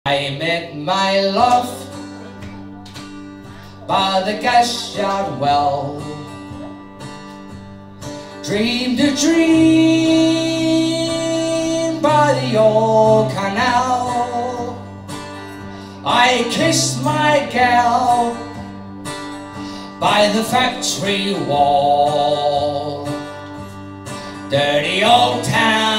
I met my love by the gas yard well. Dreamed a dream by the old canal. I kissed my gal by the factory wall. Dirty old town.